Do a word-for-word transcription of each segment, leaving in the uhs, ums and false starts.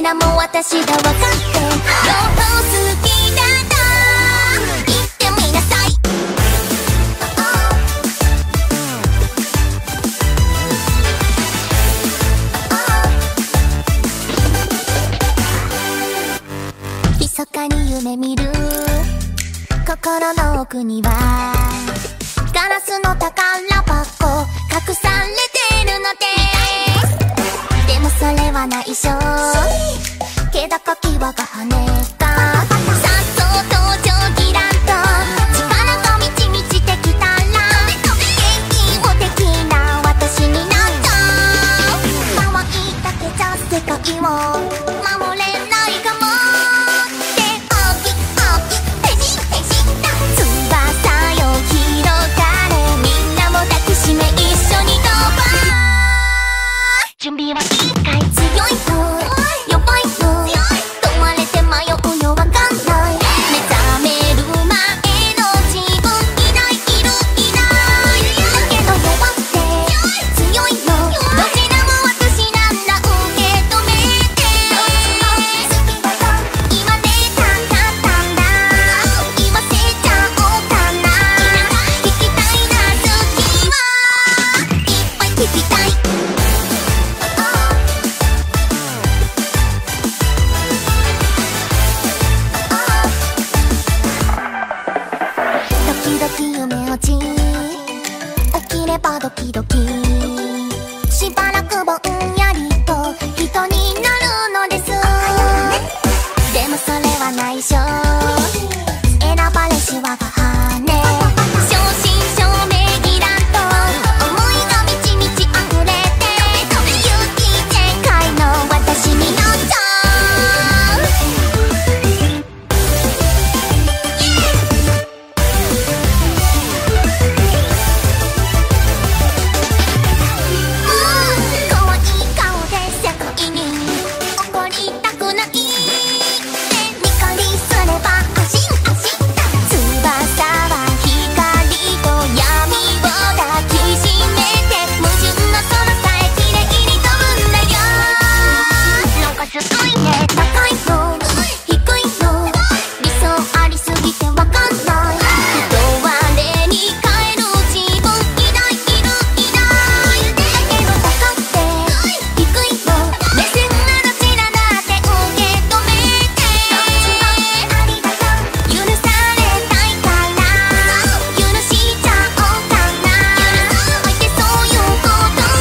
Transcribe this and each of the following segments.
なも私が分かって両方好きだと言ってみなさい。密かに夢見る心の奥にはガラスの宝箱隠されてるのです。でもそれは内緒けど時はが跳ねたさっそう登場ギランと力が満ち満ちてきたら元気を的な私になっちゃう。可愛いだけじゃ世界を守れないかもって大きく大きく変身変身だ翼よ広がれみんなも抱きしめ一緒に飛ば準備はいいかい強いの弱いの問われて迷うよわかんない目覚める前の自分いないいるいないだけど弱くて強いのどちらも私なんだ受け止めて今でたんだったんだ言わせちゃおうかな聞きたいな次はいっぱい聞きたい時々夢落ち起きればドキドキしばらくぼんやりと人になるのです。でもそれは内緒選ばれし我が羽正真正銘ギランと思いが満ち満ち溢れて勇気全開の私になっちゃう。可愛い顔で世界に怒りたくないでニコリすれば安心安心だ翼は光と闇を抱きしめて矛盾の空さえ綺麗に飛ぶんだよ。なんかすごいね高いの低いの理想ありすぎてわかんない人我に変える自分いないいるいないだけど高くて低いの目線がどちらだって受け止めてありがとう許されたいから許しちゃおうかなおいてそういうことが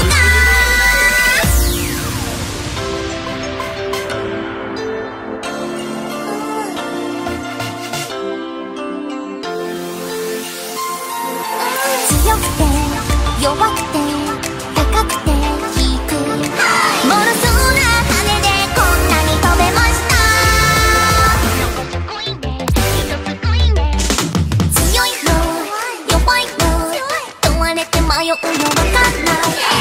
強くて弱くて高くて低くものすごな羽でこんなに飛べました人すごいね人すごいね強いの弱いの問われて迷うよわかんない